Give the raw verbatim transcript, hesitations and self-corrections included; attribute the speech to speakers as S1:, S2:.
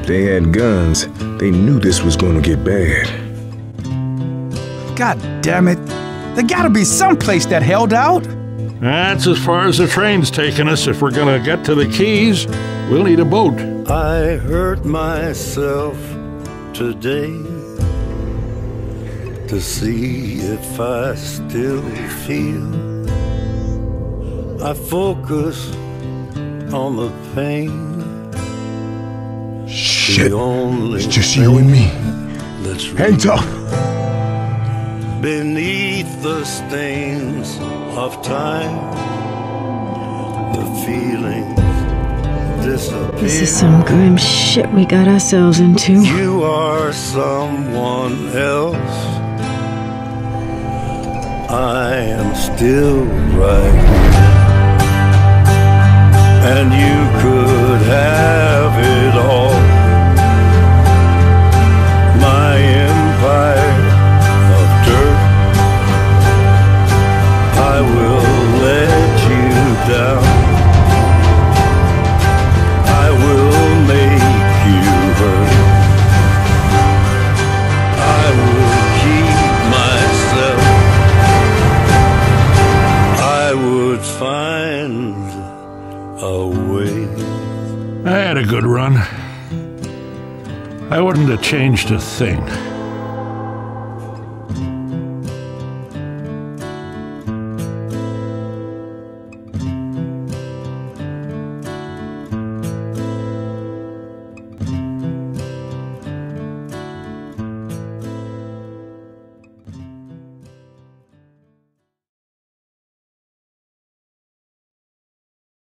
S1: If they had guns, they knew this was gonna get bad.
S2: God damn it. There gotta be some place that held out.
S3: That's as far as the train's taking us. If we're gonna get to the Keys, we'll need a boat.
S4: I hurt myself today to see if I still feel. I focus on the pain.
S1: Shit,
S4: the only
S1: it's just you and me.
S4: Let's
S1: Hang tough.
S4: Beneath the stains of time, the feelings disappear.
S5: This is some grim shit we got ourselves into.
S4: You are someone else. I am still right here. And you could have it all. My empire of dirt, I will let you down. I will make you hurt. I will keep myself. I would find a way.
S3: I had a good run. I wouldn't have changed a thing.